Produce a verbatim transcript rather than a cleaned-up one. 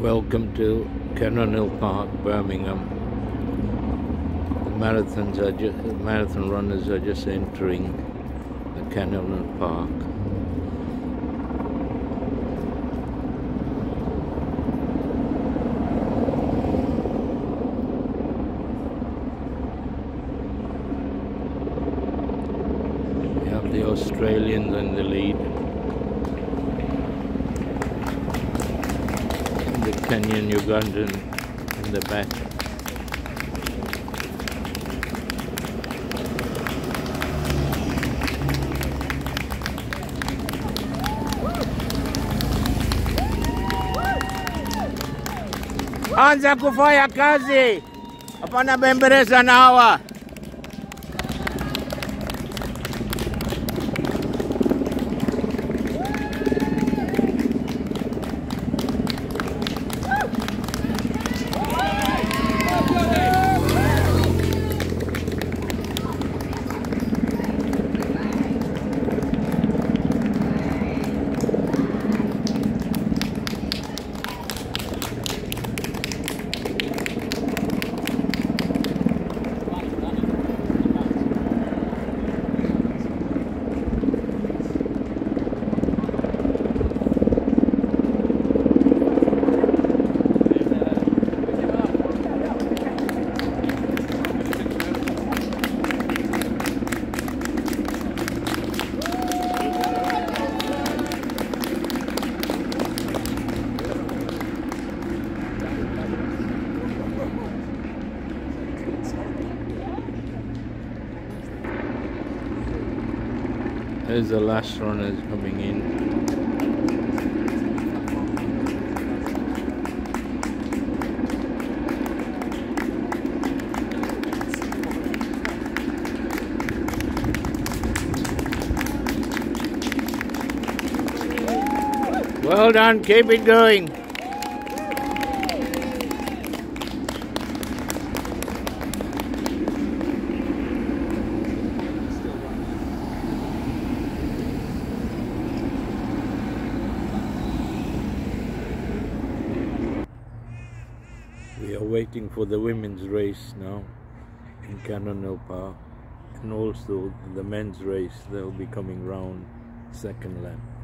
Welcome to Commonwealth Park, Birmingham. The marathons are just, marathon runners are just entering the Commonwealth Park. We have the Australians in the lead. The Kenyan Ugandan in the back. Anza kufanya kazi, hapana bembeleza na hawa. There's the last runners coming in. Well done, keep it going. We are waiting for the women's race now in Commonwealth Park, and also the men's race. They'll be coming round second lap.